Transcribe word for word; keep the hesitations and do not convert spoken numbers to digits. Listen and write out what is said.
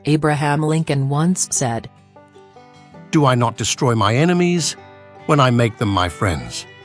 Abraham Lincoln once said, "Do I not destroy my enemies when I make them my friends?"